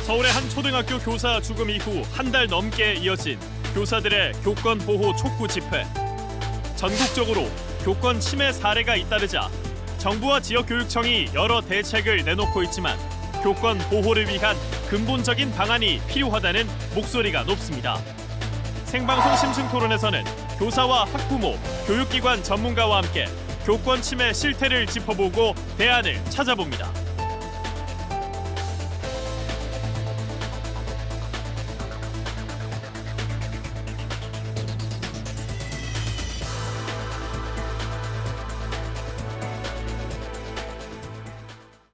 서울의 한 초등학교 교사 죽음 이후 한 달 넘게 이어진 교사들의 교권 보호 촉구 집회. 전국적으로 교권 침해 사례가 잇따르자 정부와 지역교육청이 여러 대책을 내놓고 있지만 교권 보호를 위한 근본적인 방안이 필요하다는 목소리가 높습니다. 생방송 심층토론에서는 교사와 학부모, 교육기관 전문가와 함께 교권 침해 실태를 짚어보고 대안을 찾아봅니다.